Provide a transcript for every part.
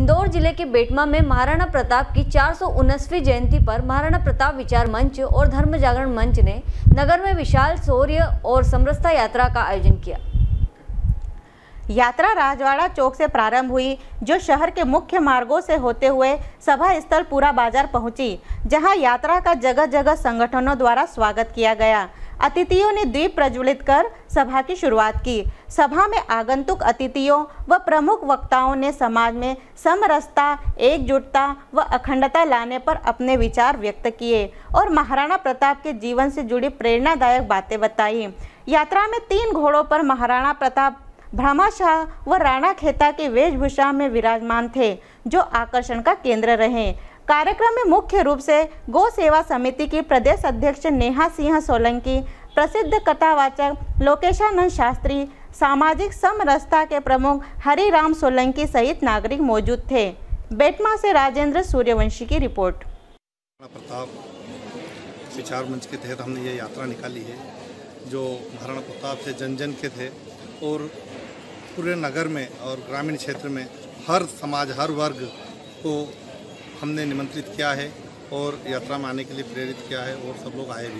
इंदौर जिले के बेटमा में महाराणा प्रताप की 419वीं जयंती पर महाराणा प्रताप विचार मंच और धर्म जागरण मंच ने नगर में विशाल शौर्य और समरसता यात्रा का आयोजन किया। यात्रा राजवाड़ा चौक से प्रारंभ हुई, जो शहर के मुख्य मार्गों से होते हुए सभा स्थल पूरा बाजार पहुंची, जहां यात्रा का जगह जगह संगठनों द्वारा स्वागत किया गया। अतिथियों ने दीप प्रज्वलित कर सभा की शुरुआत की। सभा में आगंतुक अतिथियों व प्रमुख वक्ताओं ने समाज में समरसता, एकजुटता व अखंडता लाने पर अपने विचार व्यक्त किए और महाराणा प्रताप के जीवन से जुड़ी प्रेरणादायक बातें बताई। यात्रा में 3 घोड़ों पर महाराणा प्रताप भामाशाह व राणा खेता की वेशभूषा में विराजमान थे, जो आकर्षण का केंद्र रहे। कार्यक्रम में मुख्य रूप से गौ सेवा समिति की प्रदेश अध्यक्ष नेहा सिंह सोलंकी, प्रसिद्ध कथावाचक लोकेशानंद शास्त्री, सामाजिक समरसता के प्रमुख हरिराम सोलंकी सहित नागरिक मौजूद थे। बेटमा से राजेंद्र सूर्यवंशी की रिपोर्ट। प्रताप विचार मंच के तहत हमने ये यात्रा निकाली है, जो महाराणा प्रताप से जन जन के थे और पूरे नगर में और ग्रामीण क्षेत्र में हर समाज, हर वर्ग को हमने निमंत्रित किया है और यात्रा में आने के लिए प्रेरित किया है और सब लोग आए भी।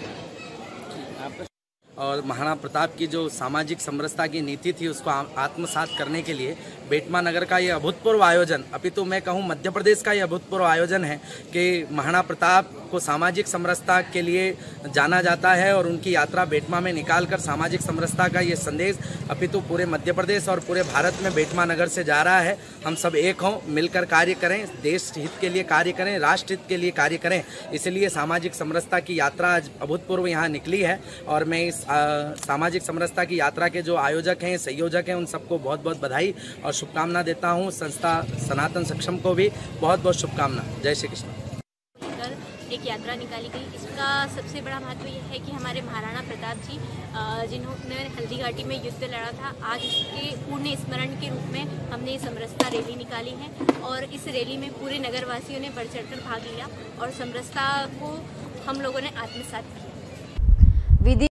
और महाराणा प्रताप की जो सामाजिक समरसता की नीति थी, उसको आत्मसात करने के लिए बेटमा नगर का ये अभूतपूर्व आयोजन, अपितु मैं कहूँ मध्य प्रदेश का ये अभूतपूर्व आयोजन है कि महाराणा प्रताप को सामाजिक समरसता के लिए जाना जाता है और उनकी यात्रा बेटमा में निकालकर सामाजिक समरसता का ये संदेश अपितु पूरे मध्य प्रदेश और पूरे भारत में बेटमा नगर से जा रहा है। हम सब एक हों, मिलकर कार्य करें, देश हित के लिए कार्य करें, राष्ट्र हित के लिए कार्य करें। इसलिए सामाजिक समरसता की यात्रा आज अभूतपूर्व यहाँ निकली है और मैं इस सामाजिक समरसता की यात्रा के जो आयोजक हैं, संयोजक हैं, उन सबको बहुत बहुत बधाई और शुभकामना देता हूँ। संस्था सनातन सक्षम को भी बहुत बहुत शुभकामना। जय श्री कृष्ण। एक यात्रा निकाली गई। इसका सबसे बड़ा महत्व यह है कि हमारे महाराणा प्रताप जी जिन्होंने हल्दी घाटी में युद्ध लड़ा था, आज इसके पूर्ण स्मरण के रूप में हमने ये समरसता रैली निकाली है और इस रैली में पूरे नगरवासियों ने बढ़ चढ़कर भाग लिया और समरसता को हम लोगों ने आत्मसात किया।